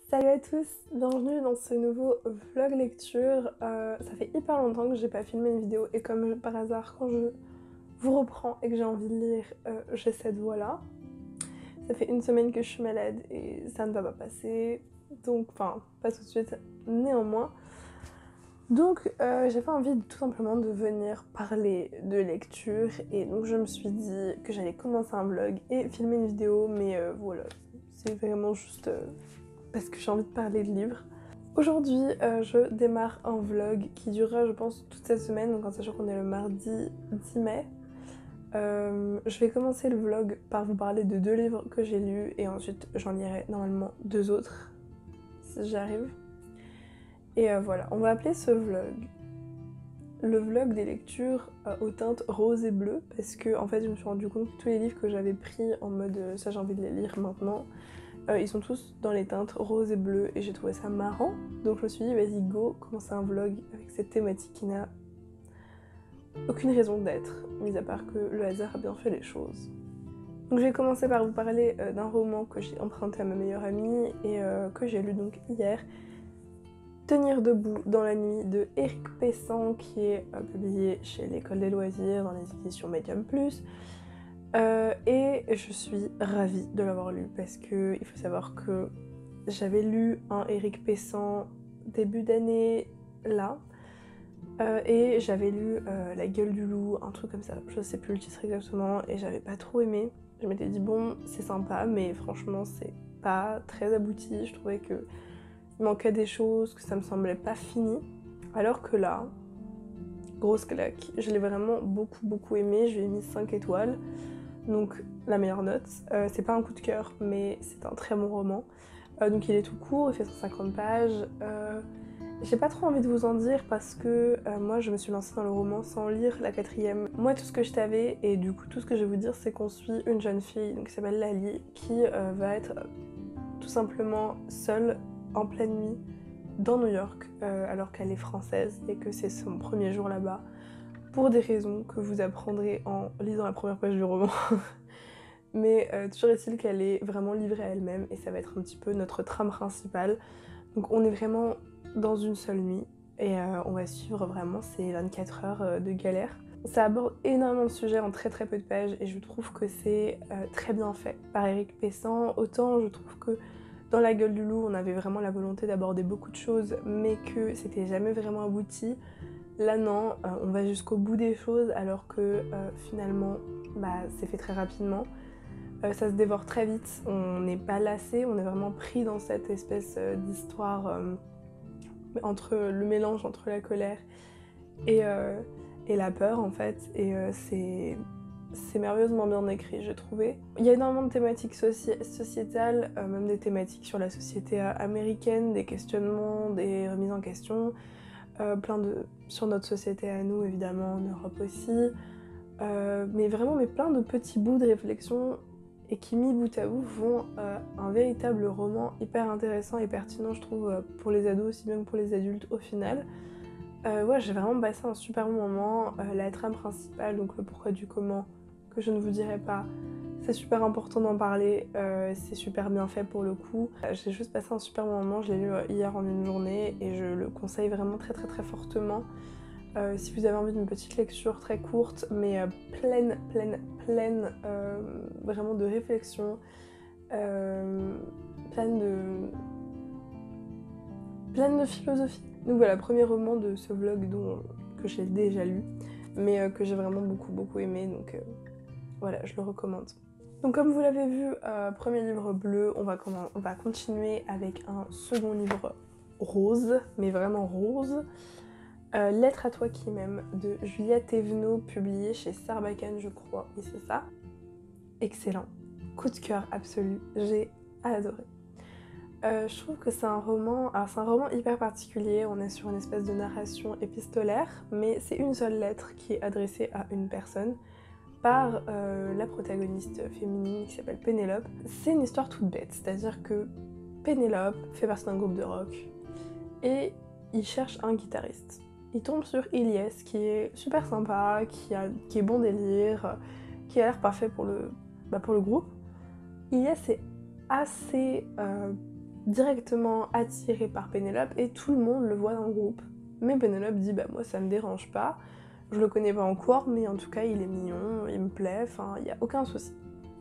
Salut à tous, bienvenue dans ce nouveau vlog lecture. Ça fait hyper longtemps que j'ai pas filmé une vidéo et comme par hasard quand je vous reprends et que j'ai envie de lire, j'ai cette voix là. Ça fait une semaine que je suis malade et ça ne va pas passer, donc enfin pas tout de suite néanmoins. Donc j'avais envie tout simplement de venir parler de lecture et donc je me suis dit que j'allais commencer un vlog et filmer une vidéo, mais voilà, c'est vraiment juste parce que j'ai envie de parler de livres. Aujourd'hui je démarre un vlog qui durera je pense toute cette semaine, donc en sachant qu'on est le mardi 10 mai. Je vais commencer le vlog par vous parler de 2 livres que j'ai lus et ensuite j'en lirai normalement 2 autres si j'y arrive. Et voilà, on va appeler ce vlog le vlog des lectures aux teintes rose et bleu parce que en fait je me suis rendu compte que tous les livres que j'avais pris en mode ça j'ai envie de les lire maintenant, ils sont tous dans les teintes rose et bleu et j'ai trouvé ça marrant, donc je me suis dit vas-y go, commencer un vlog avec cette thématique qui n'a aucune raison d'être, mis à part que le hasard a bien fait les choses. Donc je vais commencer par vous parler d'un roman que j'ai emprunté à ma meilleure amie et que j'ai lu donc hier, Tenir debout dans la nuit de Éric Pessan, qui est publié chez l'École des loisirs dans les éditions Medium Plus. Et je suis ravie de l'avoir lu parce que il faut savoir que j'avais lu un Éric Pessan début d'année là et j'avais lu La Gueule du Loup, un truc comme ça, je sais plus le titre exactement, et j'avais pas trop aimé. Je m'étais dit bon c'est sympa mais franchement c'est pas très abouti, je trouvais que il manquait des choses, que ça me semblait pas fini. Alors que là, grosse claque, je l'ai vraiment beaucoup aimé, je lui ai mis 5 étoiles, donc la meilleure note. C'est pas un coup de cœur, mais c'est un très bon roman. Donc il est tout court, il fait 150 pages. J'ai pas trop envie de vous en dire parce que moi je me suis lancée dans le roman sans lire la 4e. Moi tout ce que je savais, et du coup tout ce que je vais vous dire, c'est qu'on suit une jeune fille donc, qui s'appelle Lali, qui va être tout simplement seule en pleine nuit dans New York alors qu'elle est française et que c'est son premier jour là-bas pour des raisons que vous apprendrez en lisant la première page du roman. Mais toujours est-il qu'elle est vraiment livrée à elle-même et ça va être un petit peu notre trame principale. Donc on est vraiment dans une seule nuit et on va suivre vraiment ces 24 heures de galère. Ça aborde énormément de sujets en très peu de pages et je trouve que c'est très bien fait par Éric Pessan. Autant je trouve que dans La Gueule du Loup, on avait vraiment la volonté d'aborder beaucoup de choses, mais que c'était jamais vraiment abouti. Là non, on va jusqu'au bout des choses, alors que finalement, c'est fait très rapidement. Ça se dévore très vite, on n'est pas lassé, on est vraiment pris dans cette espèce d'histoire entre le mélange entre la colère et la peur en fait, et c'est merveilleusement bien écrit, j'ai trouvé. Il y a énormément de thématiques sociétales, même des thématiques sur la société américaine, des questionnements, des remises en question, sur notre société à nous évidemment, en Europe aussi, mais vraiment plein de petits bouts de réflexion et qui mis bout à bout font un véritable roman hyper intéressant et pertinent je trouve pour les ados aussi bien que pour les adultes au final. Ouais, j'ai vraiment passé un super bon moment. La trame principale, donc le pourquoi du comment, que je ne vous dirai pas, c'est super important d'en parler, c'est super bien fait pour le coup. J'ai juste passé un super bon moment, je l'ai lu hier en une journée et je le conseille vraiment très fortement. Si vous avez envie d'une petite lecture très courte mais pleine vraiment de réflexion, pleine de philosophie. Donc voilà, premier roman de ce vlog que j'ai déjà lu, mais que j'ai vraiment beaucoup aimé, donc voilà, je le recommande. Donc comme vous l'avez vu, premier livre bleu, on va continuer avec un second livre rose, mais vraiment rose. Lettre à toi qui m'aime de Julia Thévenot, publié chez Sarbacane je crois, et c'est ça. Excellent, coup de cœur absolu, j'ai adoré. Je trouve que c'est un roman hyper particulier, on est sur une espèce de narration épistolaire, mais c'est une seule lettre qui est adressée à une personne par la protagoniste féminine qui s'appelle Pénélope. C'est une histoire toute bête, c'est-à-dire que Pénélope fait partie d'un groupe de rock et il cherche un guitariste. Il tombe sur Ilyes qui est super sympa, qui est bon délire, qui a l'air parfait pour le groupe. Ilyes est assez directement attiré par Pénélope et tout le monde le voit dans le groupe. Mais Pénélope dit bah moi ça me dérange pas, je le connais pas encore mais en tout cas il est mignon, il me plaît, enfin il y a aucun souci.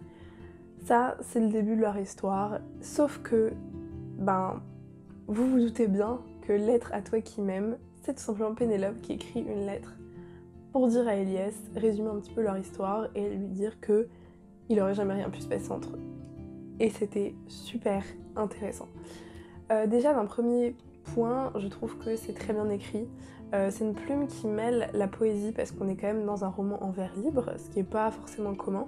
Ça c'est le début de leur histoire, sauf que ben vous vous doutez bien que lettre à toi qui m'aime, c'est tout simplement Pénélope qui écrit une lettre pour dire à Elias, résumer un petit peu leur histoire et lui dire que il aurait jamais rien pu se passer entre eux. Et c'était super intéressant. Déjà d'un premier point, je trouve que c'est très bien écrit. C'est une plume qui mêle la poésie parce qu'on est quand même dans un roman en vers libre, ce qui n'est pas forcément commun.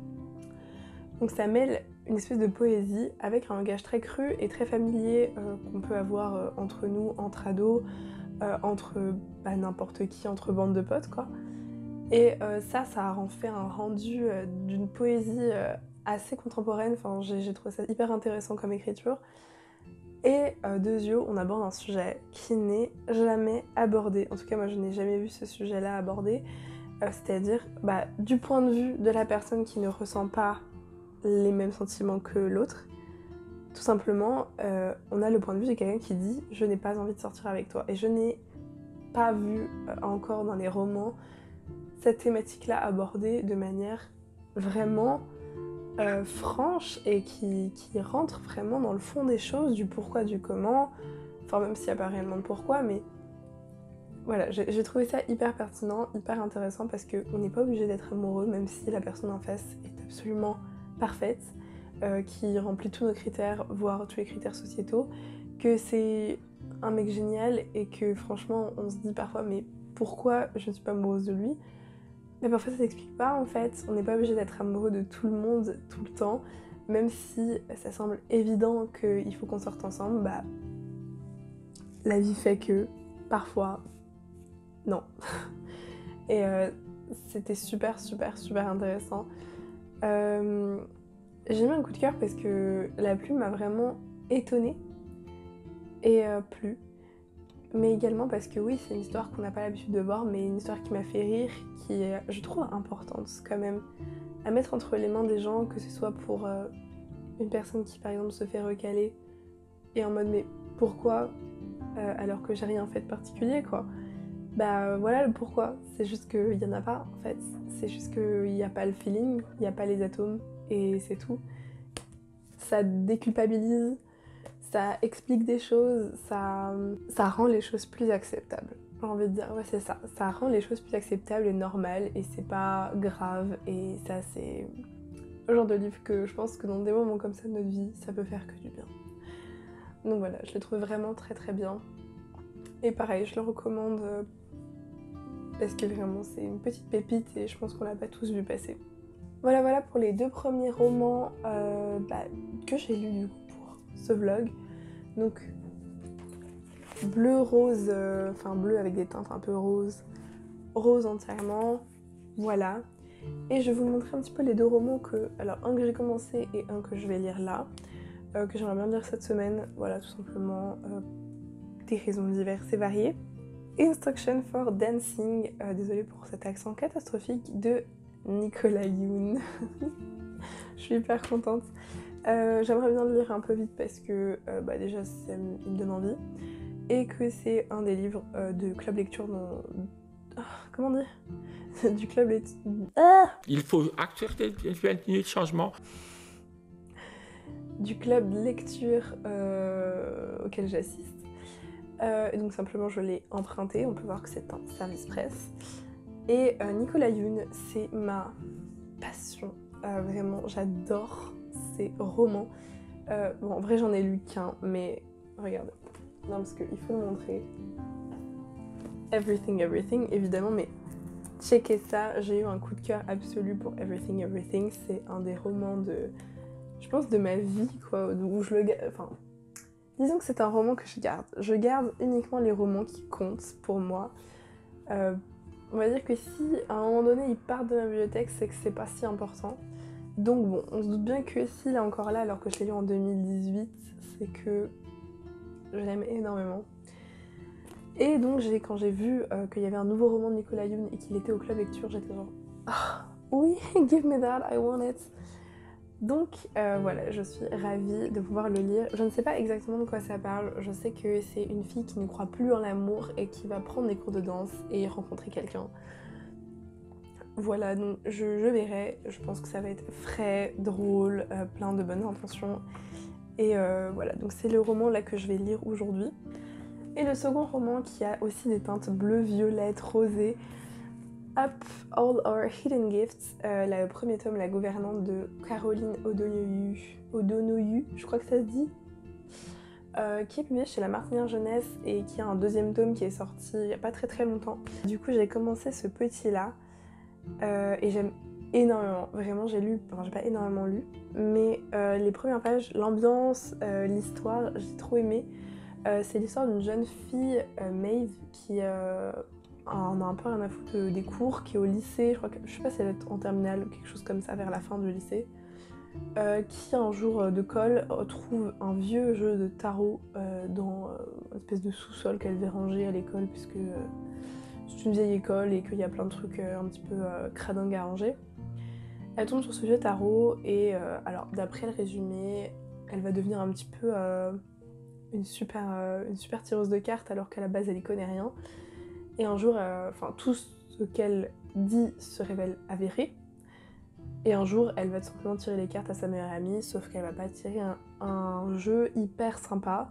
Donc ça mêle une espèce de poésie avec un langage très cru et très familier qu'on peut avoir entre nous, entre ados, entre n'importe qui, entre bandes de potes quoi. Et ça a fait un rendu d'une poésie assez contemporaine, enfin j'ai trouvé ça hyper intéressant comme écriture. Et Deux yeux, on aborde un sujet qui n'est jamais abordé, en tout cas moi je n'ai jamais vu ce sujet-là abordé, c'est-à-dire du point de vue de la personne qui ne ressent pas les mêmes sentiments que l'autre, tout simplement on a le point de vue de quelqu'un qui dit je n'ai pas envie de sortir avec toi, et je n'ai pas vu encore dans les romans cette thématique-là abordée de manière vraiment franche et qui rentre vraiment dans le fond des choses, du pourquoi, du comment, enfin même s'il n'y a pas réellement de pourquoi, mais voilà, j'ai trouvé ça hyper pertinent, hyper intéressant parce qu'on n'est pas obligé d'être amoureux même si la personne en face est absolument parfaite, qui remplit tous nos critères, voire tous les critères sociétaux, que c'est un mec génial et que franchement on se dit parfois mais pourquoi je ne suis pas amoureuse de lui? Mais parfois ça s'explique pas en fait, on n'est pas obligé d'être amoureux de tout le monde tout le temps, même si ça semble évident qu'il faut qu'on sorte ensemble, la vie fait que parfois non. Et c'était super intéressant. J'ai mis un coup de cœur parce que la plume m'a vraiment étonnée et plu. Mais également parce que oui, c'est une histoire qu'on n'a pas l'habitude de voir, mais une histoire qui m'a fait rire, qui est, je trouve, importante quand même, à mettre entre les mains des gens, que ce soit pour une personne qui, par exemple, se fait recaler, et en mode, mais pourquoi alors que j'ai rien fait de particulier, quoi. Voilà le pourquoi, c'est juste qu'il y en a pas, en fait. C'est juste qu'il n'y a pas le feeling, il n'y a pas les atomes, et c'est tout. Ça déculpabilise, ça explique des choses, ça rend les choses plus acceptables. J'ai envie de dire, ouais c'est ça. Ça rend les choses plus acceptables et normales et c'est pas grave. Et ça c'est le genre de livre que je pense que dans des moments comme ça de notre vie, ça peut faire que du bien. Donc voilà, je le trouve vraiment très bien. Et pareil, je le recommande parce que vraiment c'est une petite pépite et je pense qu'on l'a pas tous vu passer. Voilà pour les deux premiers romans que j'ai lus du coup pour ce vlog. Donc bleu, rose, enfin bleu avec des teintes un peu rose entièrement, voilà. Et je vais vous montrer un petit peu les deux romans alors un que j'ai commencé et un que je vais lire là, que j'aimerais bien lire cette semaine, voilà tout simplement, des raisons diverses et variées. Instruction for Dancing, désolée pour cet accent catastrophique, de Nicolas Yoon. Je suis hyper contente. J'aimerais bien le lire un peu vite parce que déjà il me donne envie et que c'est un des livres de club lecture comment dire du club lecture. Il faut accepter le changement. Du club lecture auquel j'assiste. Et donc simplement je l'ai emprunté, on peut voir que c'est un service presse. Et Nicolas Yoon, c'est ma passion. Vraiment, j'adore ces romans. En vrai, j'en ai lu qu'un, mais regardez. Non, parce qu'il faut le montrer. Everything, évidemment, mais checkez ça. J'ai eu un coup de cœur absolu pour Everything. C'est un des romans je pense, de ma vie, quoi, où je le garde. Enfin, disons que c'est un roman que je garde. Je garde uniquement les romans qui comptent pour moi. On va dire que si à un moment donné ils partent de ma bibliothèque, c'est que c'est pas si important. Donc bon, on se doute bien que s'il est encore là alors que je l'ai lu en 2018, c'est que je l'aime énormément. Et donc quand j'ai vu qu'il y avait un nouveau roman de Nicolas Yoon et qu'il était au club lecture, j'étais genre oui, give me that, I want it. Donc voilà, je suis ravie de pouvoir le lire. Je ne sais pas exactement de quoi ça parle, je sais que c'est une fille qui ne croit plus en l'amour et qui va prendre des cours de danse et rencontrer quelqu'un. Voilà, donc je verrai, je pense que ça va être frais, drôle, plein de bonnes intentions. Et voilà, donc c'est le roman là que je vais lire aujourd'hui. Et le second roman qui a aussi des teintes bleues, violettes, rosées, Up All Our Hidden Gifts, le premier tome, La gouvernante de Caroline O'Donoghue, je crois que ça se dit, qui est publié chez La Martinière Jeunesse et qui a un deuxième tome qui est sorti il n'y a pas très longtemps. Du coup j'ai commencé ce petit là et j'aime énormément, vraiment j'ai lu, enfin j'ai pas énormément lu, mais les premières pages, l'ambiance, l'histoire, j'ai trop aimé. C'est l'histoire d'une jeune fille, Maeve, qui on a un peu rien à foutre des cours, qui est au lycée, je sais pas si elle est en terminale ou quelque chose comme ça, vers la fin du lycée, qui un jour de colle trouve un vieux jeu de tarot dans une espèce de sous-sol qu'elle devait ranger à l'école, puisque c'est une vieille école et qu'il y a plein de trucs un petit peu cradingues à ranger. Elle tombe sur ce vieux tarot et alors d'après le résumé, elle va devenir un petit peu une super tireuse de cartes alors qu'à la base elle y connaît rien. Et un jour, tout ce qu'elle dit se révèle avéré. Et un jour, elle va tout simplement tirer les cartes à sa meilleure amie, sauf qu'elle va pas tirer un jeu hyper sympa.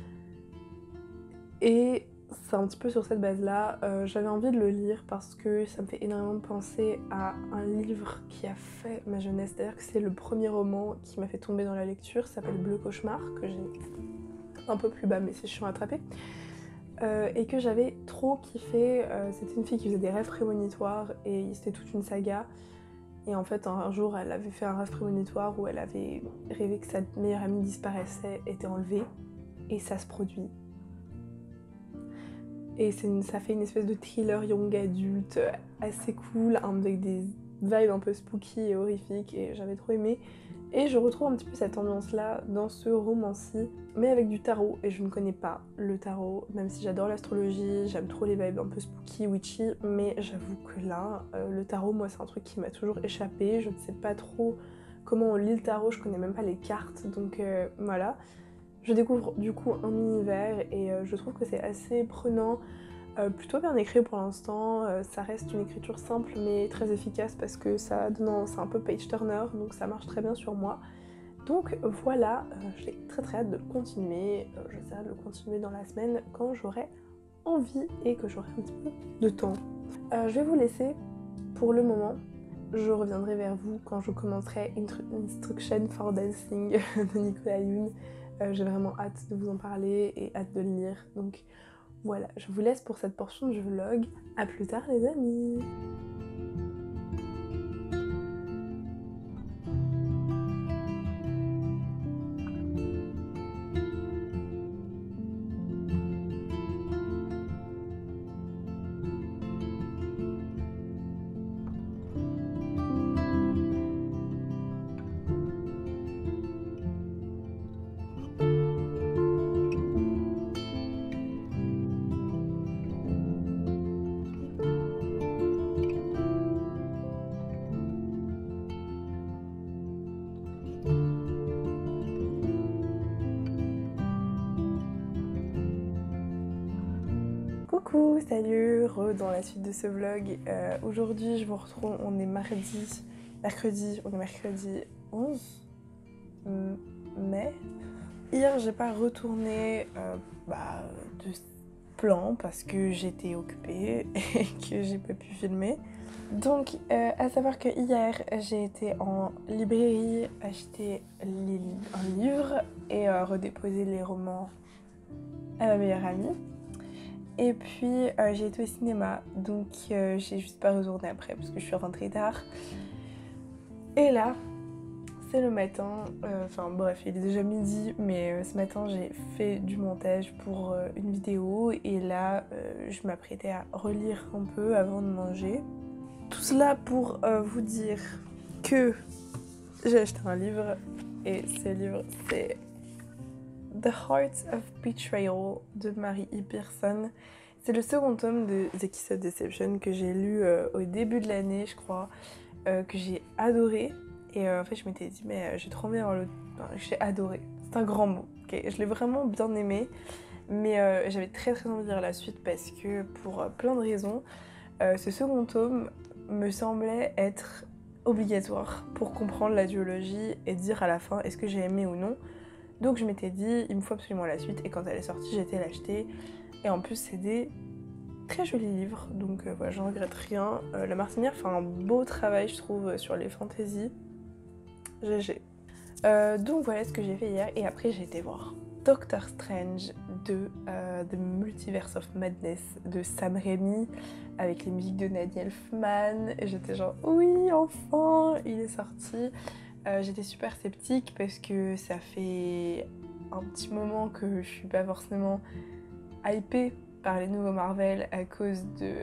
Et c'est un petit peu sur cette base-là, j'avais envie de le lire parce que ça me fait énormément penser à un livre qui a fait ma jeunesse. C'est-à-dire que c'est le premier roman qui m'a fait tomber dans la lecture, ça s'appelle Bleu Cauchemar, que j'ai un peu plus bas, mais c'est chiant à attraper. Et que j'avais trop kiffé. C'était une fille qui faisait des rêves prémonitoires et c'était toute une saga. Et en fait, un jour, elle avait fait un rêve prémonitoire où elle avait rêvé que sa meilleure amie disparaissait, était enlevée, et ça se produit. Et ça fait une espèce de thriller young adulte assez cool, avec des vibes un peu spooky et horrifiques, et j'avais trop aimé. Et je retrouve un petit peu cette ambiance-là dans ce roman-ci, mais avec du tarot, et je ne connais pas le tarot, même si j'adore l'astrologie, j'aime trop les vibes un peu spooky, witchy, mais j'avoue que là, le tarot, moi, c'est un truc qui m'a toujours échappé, je ne sais pas trop comment on lit le tarot, je connais même pas les cartes, donc voilà. Je découvre du coup un univers et je trouve que c'est assez prenant, plutôt bien écrit pour l'instant, ça reste une écriture simple mais très efficace parce que c'est un peu page turner, donc ça marche très bien sur moi. Donc voilà, j'ai très hâte de le continuer, j'essaierai de le continuer dans la semaine quand j'aurai envie et que j'aurai un petit peu de temps. Je vais vous laisser pour le moment. Je reviendrai vers vous quand je commencerai Instruction for Dancing de Nicolas Yoon. J'ai vraiment hâte de vous en parler et hâte de le lire. Donc voilà, je vous laisse pour cette portion du vlog. À plus tard les amis! Coucou, salut, dans la suite de ce vlog. Aujourd'hui je vous retrouve, on est mercredi 11 mai. Hier j'ai pas retourné de plan parce que j'étais occupée et que j'ai pas pu filmer. Donc à savoir que hier j'ai été en librairie acheter un livre et redéposer les romans à ma meilleure amie. Et puis j'ai été au cinéma, donc j'ai juste pas retourné après parce que je suis rentrée tard. Et là, c'est le matin, bref, il est déjà midi, mais ce matin j'ai fait du montage pour une vidéo et là je m'apprêtais à relire un peu avant de manger. Tout cela pour vous dire que j'ai acheté un livre et ce livre c'est The Heart of Betrayal de Mary E. Pearson. C'est le second tome de The Kiss of Deception que j'ai lu au début de l'année, je crois, que j'ai adoré. Et en fait je m'étais dit mais j'ai trop envie d'avoir j'ai adoré, c'est un grand mot, ok, je l'ai vraiment bien aimé, mais j'avais très très envie de lire la suite parce que pour plein de raisons, ce second tome me semblait être obligatoire pour comprendre la duologie et dire à la fin est-ce que j'ai aimé ou non. Donc je m'étais dit il me faut absolument la suite, et quand elle est sortie j'ai été l'acheter, et en plus c'est des très joli livre, donc voilà, j'en regrette rien. La Martinière fait un beau travail, je trouve, sur les fantaisies. GG. Donc voilà ce que j'ai fait hier, et après j'ai été voir Doctor Strange de The Multiverse of Madness de Sam Raimi, avec les musiques de Danny Elfman, et j'étais genre oui, enfin, il est sorti. J'étais super sceptique parce que ça fait un petit moment que je suis pas forcément hypée par les nouveaux Marvel à cause de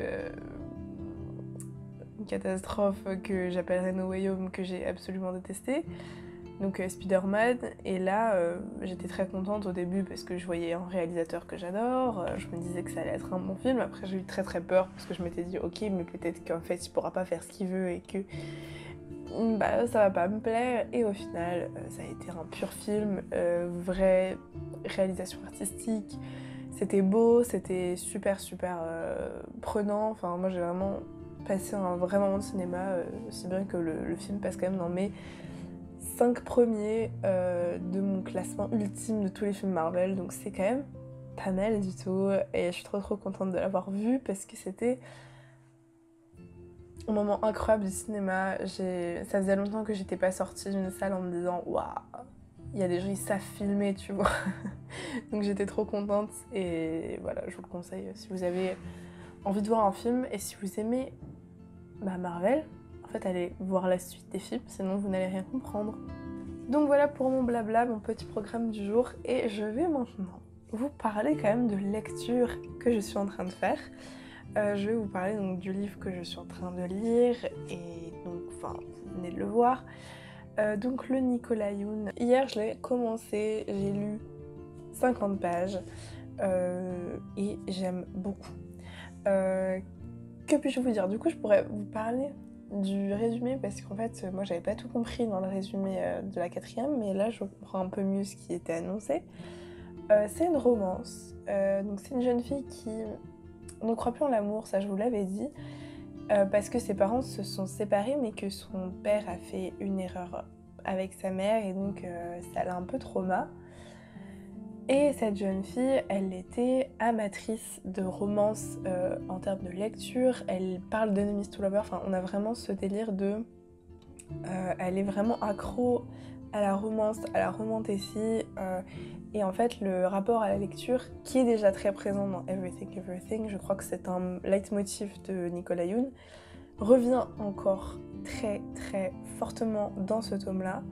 une catastrophe que j'appellerais No Way Home, que j'ai absolument détestée, donc Spider-Man. Et là j'étais très contente au début parce que je voyais un réalisateur que j'adore, je me disais que ça allait être un bon film. Après j'ai eu très très peur parce que je m'étais dit ok, mais peut-être qu'en fait il pourra pas faire ce qu'il veut et que bah, ça va pas me plaire, et au final ça a été un pur film, vraie réalisation artistique. C'était beau, c'était super prenant, enfin moi j'ai vraiment passé un vrai moment de cinéma, si bien que le film passe quand même dans mes 5 premiers de mon classement ultime de tous les films Marvel, donc c'est quand même pas mal du tout, et je suis trop contente de l'avoir vu parce que c'était un moment incroyable du cinéma. Ça faisait longtemps que j'étais pas sortie d'une salle en me disant waouh, il y a des gens, ils savent filmer, tu vois. Donc j'étais trop contente, et voilà, je vous le conseille si vous avez envie de voir un film, et si vous aimez Marvel, en fait allez voir la suite des films, sinon vous n'allez rien comprendre. Donc voilà pour mon blabla, mon petit programme du jour, et je vais maintenant vous parler quand même de lecture que je suis en train de faire. Je vais vous parler donc du livre que je suis en train de lire, et donc enfin vous venez de le voir. Donc le Nicolas Yoon. Hier je l'ai commencé, j'ai lu 50 pages et j'aime beaucoup. Que puis-je vous dire? Du coup je pourrais vous parler du résumé parce qu'en fait moi j'avais pas tout compris dans le résumé de la 4e, mais là je comprends un peu mieux ce qui était annoncé. C'est une romance, donc c'est une jeune fille qui ne croit plus en l'amour, ça je vous l'avais dit, parce que ses parents se sont séparés, mais que son père a fait une erreur avec sa mère, et donc ça l'a un peu trauma. Et cette jeune fille, elle était amatrice de romance en termes de lecture, elle parle d'Enemies to Lovers, enfin on a vraiment ce délire de... elle est vraiment accro à la romance, à la romantécie, et en fait le rapport à la lecture, qui est déjà très présent dans Everything Everything, je crois que c'est un leitmotiv de Nicolas Yoon, revient encore très fortement dans ce tome-là.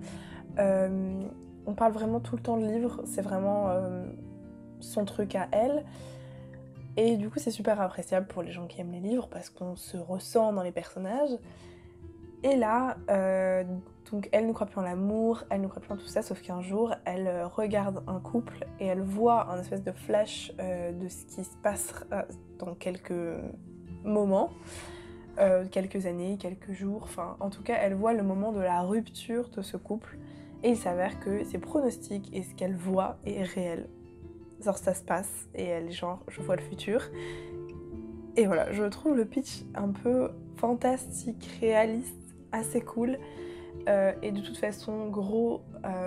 On parle vraiment tout le temps de livres, c'est vraiment son truc à elle. Et du coup c'est super appréciable pour les gens qui aiment les livres parce qu'on se ressent dans les personnages. Et là, donc elle ne croit plus en l'amour, elle ne croit plus en tout ça, sauf qu'un jour elle regarde un couple et elle voit un espèce de flash de ce qui se passe dans quelques moments, quelques années, quelques jours, enfin en tout cas elle voit le moment de la rupture de ce couple. Et il s'avère que ses pronostics et ce qu'elle voit est réel. Genre ça se passe, et elle genre je vois le futur. Et voilà, je trouve le pitch un peu fantastique, réaliste, assez cool. Et de toute façon, gros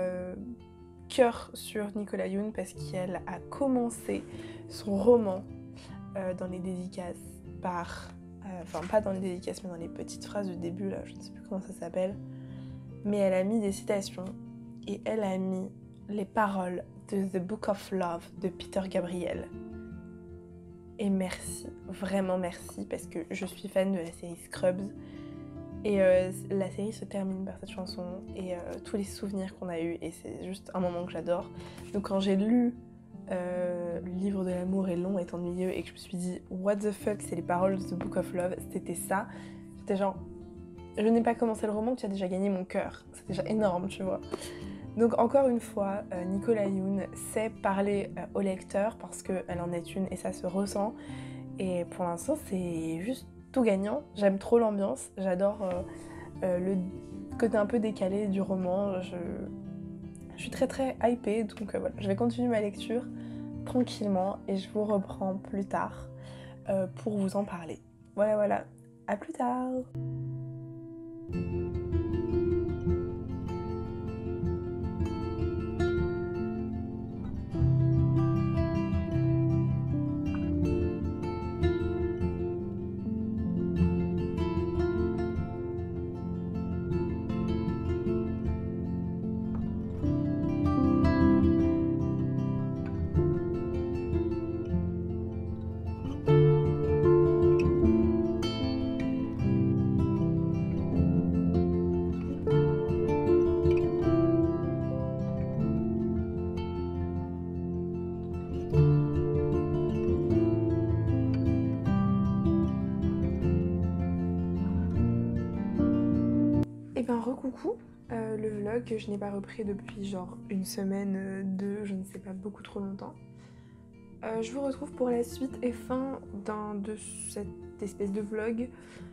cœur sur Nicolas Yoon parce qu'elle a commencé son roman dans les dédicaces par... Enfin pas dans les dédicaces mais dans les petites phrases du début là, je ne sais plus comment ça s'appelle. Mais elle a mis des citations et elle a mis les paroles de The Book of Love de Peter Gabriel. Et merci, vraiment merci, parce que je suis fan de la série Scrubs. Et la série se termine par cette chanson et tous les souvenirs qu'on a eus, et c'est juste un moment que j'adore. Donc quand j'ai lu le livre de l'amour est long, est ennuyeux, et que je me suis dit what the fuck, c'est les paroles de The Book of Love, c'était ça. J'étais genre... Je n'ai pas commencé le roman, tu as déjà gagné mon cœur. C'est déjà énorme, tu vois. Donc encore une fois, Nicolas Yoon sait parler au lecteur parce qu'elle en est une et ça se ressent. Et pour l'instant, c'est juste tout gagnant. J'aime trop l'ambiance, j'adore côté un peu décalé du roman. Je suis très très hypée, donc voilà, je vais continuer ma lecture tranquillement et je vous reprends plus tard pour vous en parler. Voilà, à plus tard. Et ben recoucou, le vlog que je n'ai pas repris depuis genre une semaine, deux, je ne sais pas, beaucoup trop longtemps. Je vous retrouve pour la suite et fin de cette espèce de vlog.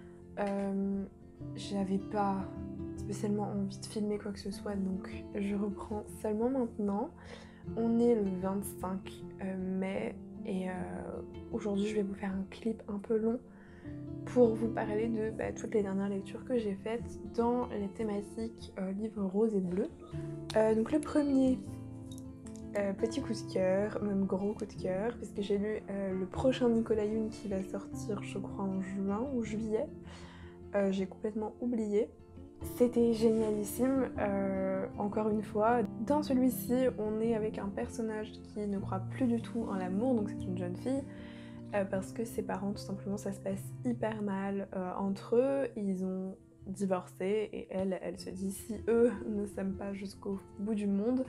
J'avais pas spécialement envie de filmer quoi que ce soit, donc je reprends seulement maintenant. On est le 25 mai et aujourd'hui je vais vous faire un clip un peu long pour vous parler de toutes les dernières lectures que j'ai faites dans les thématiques livres roses et bleus. Donc le premier petit coup de cœur, même gros coup de cœur, parce que j'ai lu le prochain Nicolas Yoon qui va sortir je crois en juin ou juillet. J'ai complètement oublié. C'était génialissime, encore une fois. Dans celui-ci, on est avec un personnage qui ne croit plus du tout en l'amour, donc c'est une jeune fille, parce que ses parents, tout simplement, ça se passe hyper mal entre eux. Ils ont divorcé et elle se dit si eux ne s'aiment pas jusqu'au bout du monde,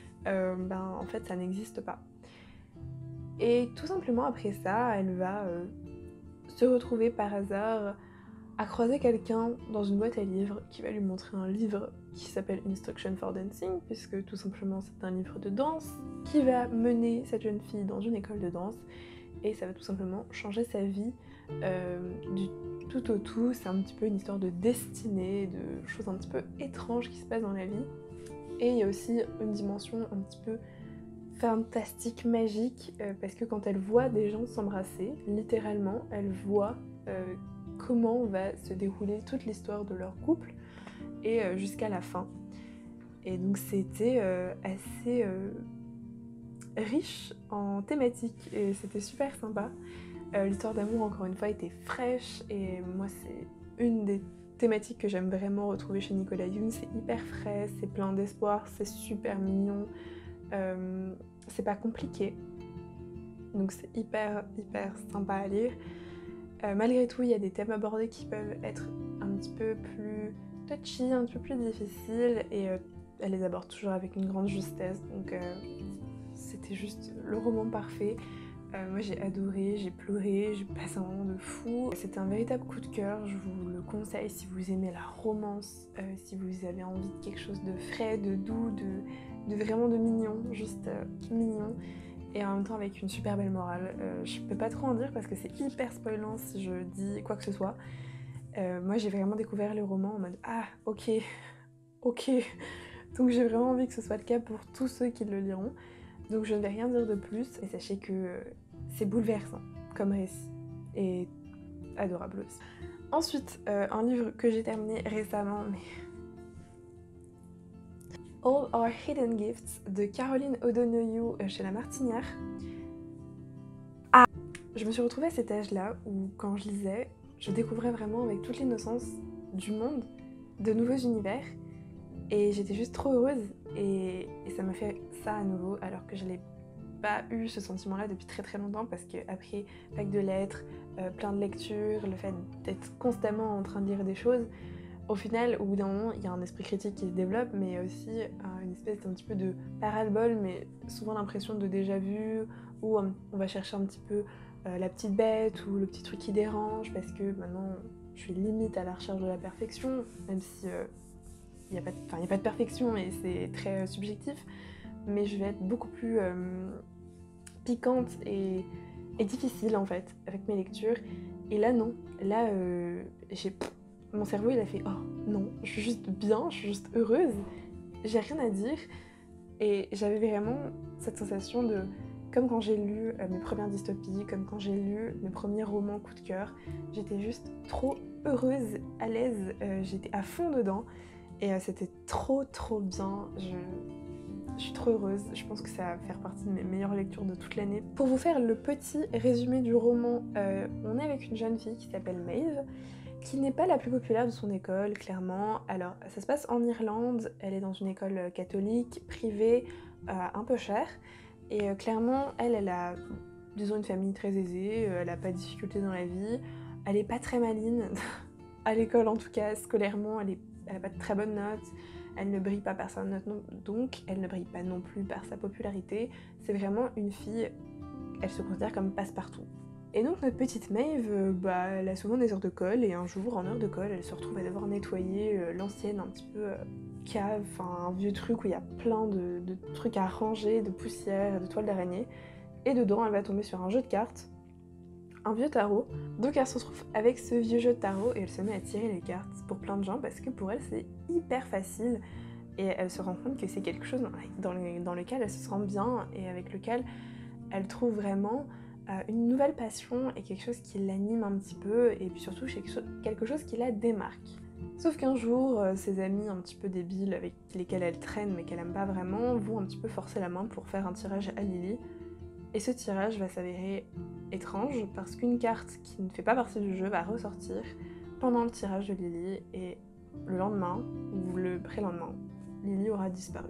en fait ça n'existe pas. Et tout simplement après ça, elle va se retrouver par hasard à croiser quelqu'un dans une boîte à livres qui va lui montrer un livre qui s'appelle Instruction for Dancing, puisque tout simplement c'est un livre de danse qui va mener cette jeune fille dans une école de danse et ça va tout simplement changer sa vie du tout au tout. C'est un petit peu une histoire de destinée, de choses un petit peu étranges qui se passent dans la vie. Et il y a aussi une dimension un petit peu fantastique, magique, parce que quand elle voit des gens s'embrasser, littéralement, elle voit comment va se dérouler toute l'histoire de leur couple et jusqu'à la fin. Et donc c'était assez riche en thématiques et c'était super sympa. L'histoire d'amour encore une fois était fraîche et moi c'est une des thématiques que j'aime vraiment retrouver chez Nicolas Yoon. C'est hyper frais, c'est plein d'espoir, c'est super mignon, c'est pas compliqué, donc c'est hyper sympa à lire. Malgré tout, il y a des thèmes abordés qui peuvent être un petit peu plus touchy, un petit peu plus difficiles, et elle les aborde toujours avec une grande justesse, donc c'était juste le roman parfait. Moi j'ai adoré, j'ai pleuré, j'ai passé un moment de fou. C'était un véritable coup de cœur, je vous le conseille si vous aimez la romance, si vous avez envie de quelque chose de frais, de doux, de vraiment de mignon, juste mignon. Et en même temps avec une super belle morale. Je peux pas trop en dire parce que c'est hyper spoilant si je dis quoi que ce soit. Moi j'ai vraiment découvert le roman en mode ah ok, donc j'ai vraiment envie que ce soit le cas pour tous ceux qui le liront. Donc je ne vais rien dire de plus et sachez que c'est bouleversant comme récit et adorable aussi. Ensuite, un livre que j'ai terminé récemment, mais All Our Hidden Gifts de Caroline O'Donoghue chez La Martinière. Je me suis retrouvée à cet âge-là où quand je lisais, je découvrais vraiment avec toute l'innocence du monde de nouveaux univers et j'étais juste trop heureuse et ça m'a fait ça à nouveau alors que je n'ai pas eu ce sentiment-là depuis très longtemps parce qu'après pack de lettres, plein de lectures, le fait d'être constamment en train de lire des choses, au final, au bout d'un moment, il y a un esprit critique qui se développe, mais il y a aussi une espèce d'un petit peu de ras-le-bol, mais souvent l'impression de déjà-vu, où on va chercher un petit peu la petite bête ou le petit truc qui dérange, parce que maintenant, je suis limite à la recherche de la perfection, même si il n'y a pas de perfection et c'est très subjectif, mais je vais être beaucoup plus piquante et difficile en fait avec mes lectures. Et là non, là j'ai mon cerveau il a fait « Oh non, je suis juste bien, je suis juste heureuse, j'ai rien à dire ». Et j'avais vraiment cette sensation de, comme quand j'ai lu mes premières dystopies, comme quand j'ai lu mes premiers romans coup de cœur, j'étais juste trop heureuse, à l'aise, j'étais à fond dedans et c'était trop bien, je suis trop heureuse, je pense que ça va faire partie de mes meilleures lectures de toute l'année. Pour vous faire le petit résumé du roman, on est avec une jeune fille qui s'appelle Maeve, qui n'est pas la plus populaire de son école, clairement. Alors, ça se passe en Irlande, elle est dans une école catholique, privée, un peu chère, et clairement, elle a, disons, une famille très aisée, elle a pas de difficultés dans la vie, elle est pas très maligne, à l'école en tout cas, scolairement, elle a pas de très bonnes notes, elle ne brille pas par sa note, donc elle ne brille pas non plus par sa popularité, c'est vraiment une fille, elle se considère comme passe-partout. Et donc notre petite Maeve, elle a souvent des heures de colle et un jour, en heure de colle, elle se retrouve à devoir nettoyer l'ancienne un petit peu cave, enfin un vieux truc où il y a plein de trucs à ranger, de poussière, de toiles d'araignée. Et dedans, elle va tomber sur un jeu de cartes, un vieux tarot. Donc elle se retrouve avec ce vieux jeu de tarot et elle se met à tirer les cartes pour plein de gens parce que pour elle c'est hyper facile. Et elle se rend compte que c'est quelque chose dans lequel elle se sent bien et avec lequel elle trouve vraiment une nouvelle passion et quelque chose qui l'anime un petit peu et puis surtout quelque chose qui la démarque. Sauf qu'un jour, ses amis un petit peu débiles avec lesquels elle traîne mais qu'elle aime pas vraiment vont un petit peu forcer la main pour faire un tirage à Lily. Et ce tirage va s'avérer étrange parce qu'une carte qui ne fait pas partie du jeu va ressortir pendant le tirage de Lily et le lendemain ou le pré-lendemain, Lily aura disparu.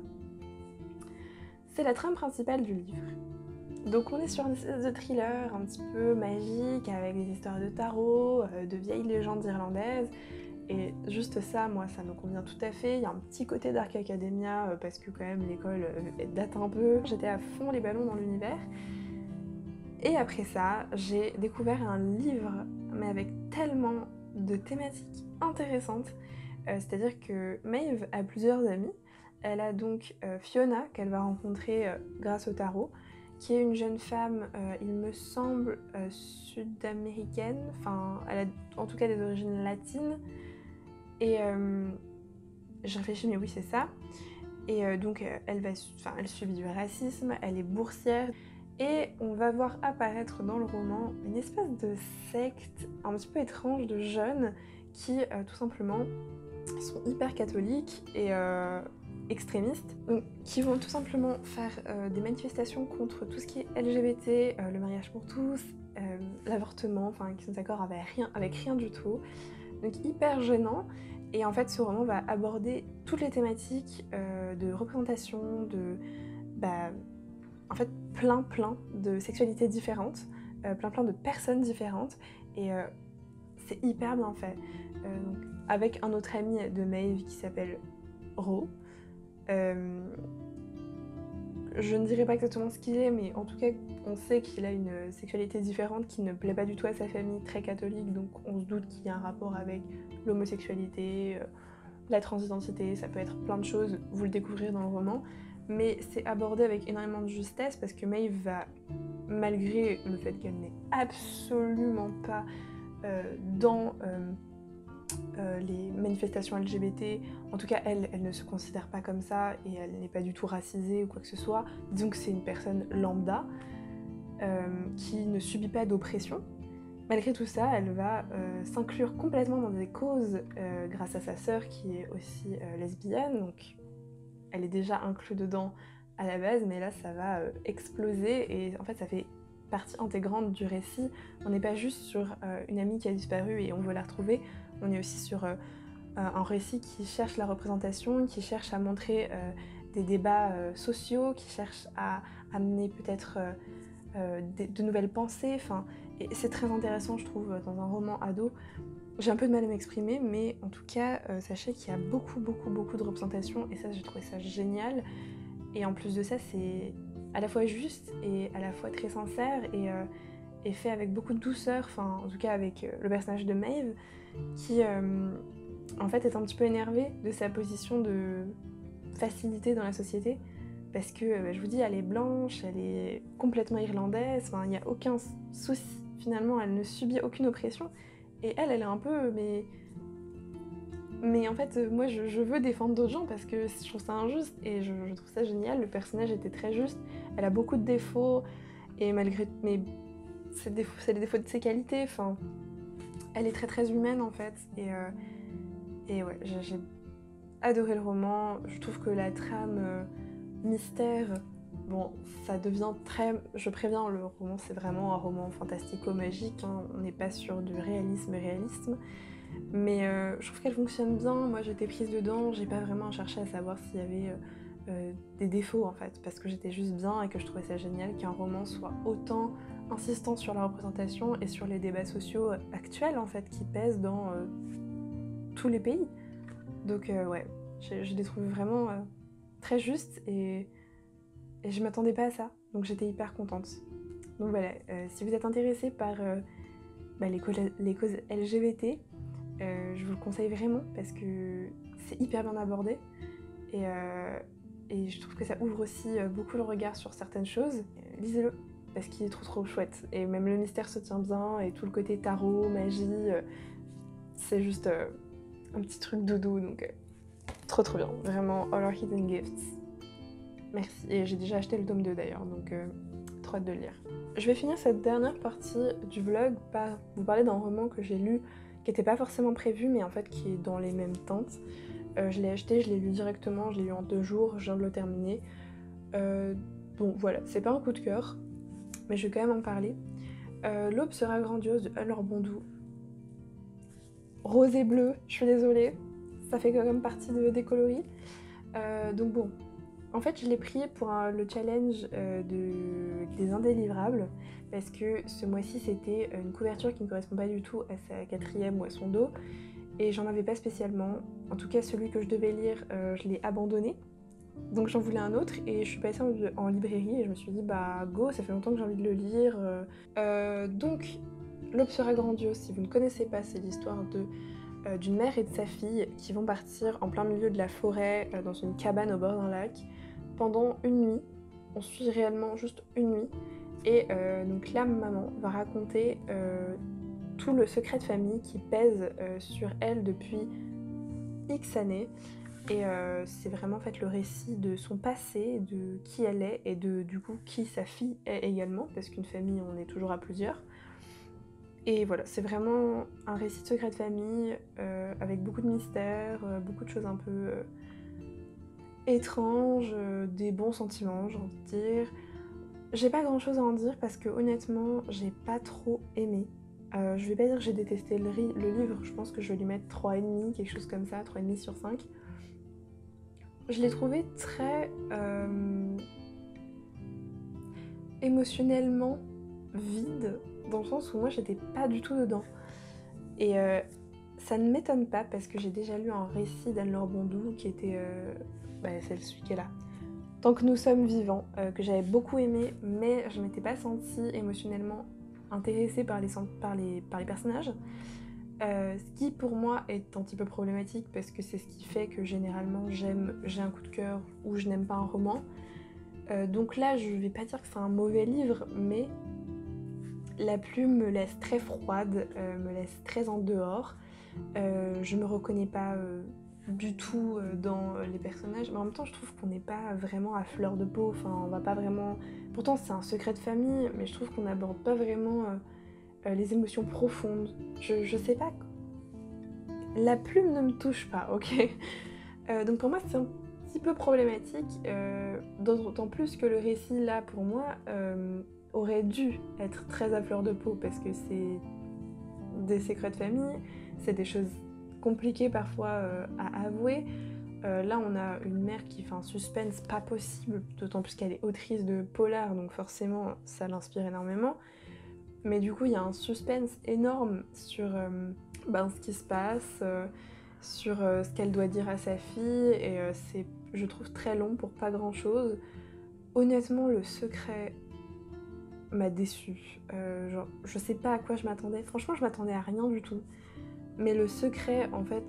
C'est la trame principale du livre. Donc on est sur une espèce de thriller un petit peu magique avec des histoires de tarot, de vieilles légendes irlandaises et juste ça, moi ça me convient tout à fait. Il y a un petit côté Dark Academia parce que quand même l'école date un peu. J'étais à fond les ballons dans l'univers. Et après ça, j'ai découvert un livre mais avec tellement de thématiques intéressantes. C'est-à-dire que Maeve a plusieurs amies. Elle a donc Fiona qu'elle va rencontrer grâce au tarot, qui est une jeune femme, il me semble, sud-américaine, enfin, elle a en tout cas des origines latines, et je réfléchis, mais oui, c'est ça. Et donc, elle subit du racisme, elle est boursière, et on va voir apparaître dans le roman une espèce de secte un petit peu étrange de jeunes qui, tout simplement, sont hyper catholiques et extrémistes, donc, qui vont tout simplement faire des manifestations contre tout ce qui est LGBT, le mariage pour tous, l'avortement, enfin qui sont d'accord avec rien du tout, donc hyper gênant. Et en fait ce roman va aborder toutes les thématiques de représentation, en fait plein de sexualités différentes, plein de personnes différentes, et c'est hyper bien fait. Donc, avec un autre ami de Maeve qui s'appelle Ro. Je ne dirai pas exactement ce qu'il est, mais en tout cas, on sait qu'il a une sexualité différente qui ne plaît pas du tout à sa famille très catholique, donc on se doute qu'il y a un rapport avec l'homosexualité, la transidentité, ça peut être plein de choses, vous le découvrirez dans le roman, mais c'est abordé avec énormément de justesse parce que Maeve va, malgré le fait qu'elle n'est absolument pas dans les manifestations LGBT, en tout cas elle ne se considère pas comme ça et elle n'est pas du tout racisée ou quoi que ce soit, disons que c'est une personne lambda qui ne subit pas d'oppression. Malgré tout ça, elle va s'inclure complètement dans des causes grâce à sa sœur qui est aussi lesbienne, donc elle est déjà inclue dedans à la base, mais là ça va exploser et en fait ça fait partie intégrante du récit. On n'est pas juste sur une amie qui a disparu et on veut la retrouver, on est aussi sur un récit qui cherche la représentation, qui cherche à montrer des débats sociaux, qui cherche à amener peut-être de nouvelles pensées, et c'est très intéressant je trouve dans un roman ado. J'ai un peu de mal à m'exprimer, mais en tout cas, sachez qu'il y a beaucoup de représentations et ça j'ai trouvé ça génial. Et en plus de ça, c'est à la fois juste et à la fois très sincère et fait avec beaucoup de douceur, enfin en tout cas avec le personnage de Maeve qui en fait est un petit peu énervée de sa position de facilité dans la société parce que je vous dis, elle est blanche, elle est complètement irlandaise, enfin il n'y a aucun souci finalement, elle ne subit aucune oppression et elle est un peu mais Mais en fait, moi, je veux défendre d'autres gens parce que je trouve ça injuste et je trouve ça génial. Le personnage était très juste. Elle a beaucoup de défauts et malgré... Mais c'est les défauts de ses qualités. Enfin, elle est très très humaine en fait. Et ouais, j'ai adoré le roman. Je trouve que la trame mystère, bon, ça devient très... Je préviens, le roman, c'est vraiment un roman fantastico-magique. Hein. On n'est pas sur du réalisme. Mais je trouve qu'elle fonctionne bien. Moi, j'étais prise dedans. J'ai pas vraiment cherché à savoir s'il y avait des défauts, en fait. Parce que j'étais juste bien et que je trouvais ça génial qu'un roman soit autant insistant sur la représentation et sur les débats sociaux actuels, en fait, qui pèsent dans tous les pays. Donc ouais, je les trouve vraiment très justes et je m'attendais pas à ça, donc j'étais hyper contente. Donc voilà, si vous êtes intéressé par les causes LGBT, je vous le conseille vraiment parce que c'est hyper bien abordé et je trouve que ça ouvre aussi beaucoup le regard sur certaines choses. Lisez-le parce qu'il est trop chouette et même le mystère se tient bien et tout le côté tarot, magie, c'est juste un petit truc doudou, donc trop bien, vraiment All Our Hidden Gifts. Merci, et j'ai déjà acheté le tome 2 d'ailleurs, donc trop hâte de le lire. Je vais finir cette dernière partie du vlog par vous parler d'un roman que j'ai lu, qui n'était pas forcément prévu, mais en fait qui est dans les mêmes teintes. Je l'ai acheté, je l'ai lu directement, je l'ai lu en 2 jours, je viens de le terminer. Bon voilà, c'est pas un coup de cœur, mais je vais quand même en parler. L'aube sera grandiose de Anne Bondou. Rose et bleu, je suis désolée, ça fait quand même partie des coloris. Donc bon, en fait je l'ai pris pour le challenge des indélivrables parce que ce mois-ci c'était une couverture qui ne correspond pas du tout à sa 4e ou à son dos et j'en avais pas spécialement. En tout cas celui que je devais lire, je l'ai abandonné. Donc j'en voulais un autre et je suis passée en librairie et je me suis dit bah go, ça fait longtemps que j'ai envie de le lire. Donc L'aube sera grandiose, si vous ne connaissez pas, c'est l'histoire d'une mère et de sa fille qui vont partir en plein milieu de la forêt dans une cabane au bord d'un lac pendant une nuit. On suit réellement juste une nuit et donc la maman va raconter tout le secret de famille qui pèse sur elle depuis X années. Et c'est vraiment en fait le récit de son passé, de qui elle est et de du coup qui sa fille est également, parce qu'une famille on est toujours à plusieurs. Et voilà, c'est vraiment un récit de secret de famille avec beaucoup de mystères, beaucoup de choses un peu étranges, des bons sentiments j'ai envie de dire. J'ai pas grand chose à en dire parce que honnêtement j'ai pas trop aimé. Je vais pas dire que j'ai détesté le livre, je pense que je vais lui mettre 3,5, quelque chose comme ça, 3,5 sur 5. Je l'ai trouvé très émotionnellement vide, dans le sens où moi j'étais pas du tout dedans. Et ça ne m'étonne pas parce que j'ai déjà lu un récit d'Anne-Laure Bondou qui était celui qui est là. Tant que nous sommes vivants, que j'avais beaucoup aimé, mais je m'étais pas sentie émotionnellement intéressée par les personnages. Ce qui pour moi est un petit peu problématique parce que c'est ce qui fait que généralement j'ai un coup de cœur ou je n'aime pas un roman. Donc là je vais pas dire que c'est un mauvais livre, mais la plume me laisse très froide, me laisse très en dehors. Je me reconnais pas du tout dans les personnages, mais en même temps je trouve qu'on n'est pas vraiment à fleur de peau, enfin on va pas vraiment... Pourtant c'est un secret de famille, mais je trouve qu'on n'aborde pas vraiment les émotions profondes. Je sais pas, la plume ne me touche pas, ok. Donc pour moi c'est un petit peu problématique, d'autant plus que le récit là pour moi aurait dû être très à fleur de peau parce que c'est des secrets de famille, c'est des choses compliquées parfois à avouer. Là on a une mère qui fait un suspense pas possible, d'autant plus qu'elle est autrice de polar, donc forcément ça l'inspire énormément. Mais du coup il y a un suspense énorme sur ce qui se passe, sur ce qu'elle doit dire à sa fille, et c'est, je trouve, très long pour pas grand chose. Honnêtement le secret m'a déçue. Genre, je sais pas à quoi je m'attendais. Franchement, je m'attendais à rien du tout. Mais le secret, en fait,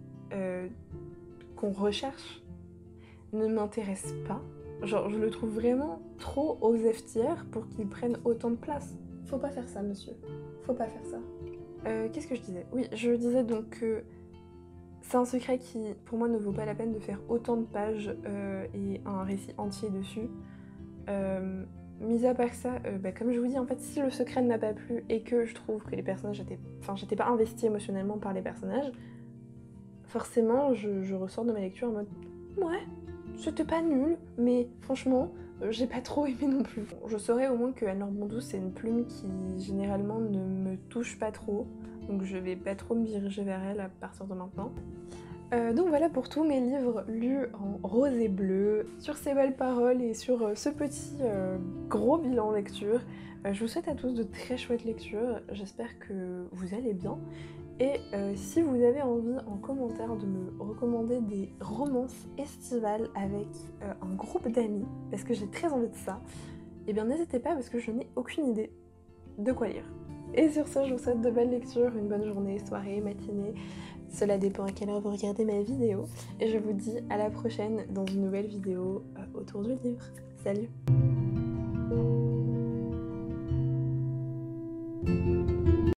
qu'on recherche, ne m'intéresse pas. Genre, je le trouve vraiment trop aux F-tiers pour qu'il prenne autant de place. Faut pas faire ça, monsieur. Faut pas faire ça. Qu'est-ce que je disais? Oui, je disais donc que C'est un secret qui, pour moi, ne vaut pas la peine de faire autant de pages et un récit entier dessus. Mis à part ça, comme je vous dis, en fait, si le secret ne m'a pas plu et que je trouve que les personnages j'étais pas investie émotionnellement par les personnages, forcément, je ressors de ma lecture en mode ouais, c'était pas nul, mais franchement, j'ai pas trop aimé non plus. Je saurais au moins que Anne Bondou, c'est une plume qui généralement ne me touche pas trop, donc je vais pas trop me diriger vers elle à partir de maintenant. Donc voilà pour tous mes livres lus en rose et bleu. Sur ces belles paroles et sur ce petit gros bilan lecture, je vous souhaite à tous de très chouettes lectures. J'espère que vous allez bien. Et si vous avez envie en commentaire de me recommander des romances estivales avec un groupe d'amis, parce que j'ai très envie de ça, eh bien n'hésitez pas parce que je n'ai aucune idée de quoi lire. Et sur ce, je vous souhaite de belles lectures, une bonne journée, soirée, matinée. Cela dépend à quelle heure vous regardez ma vidéo. Et je vous dis à la prochaine dans une nouvelle vidéo autour du livre. Salut!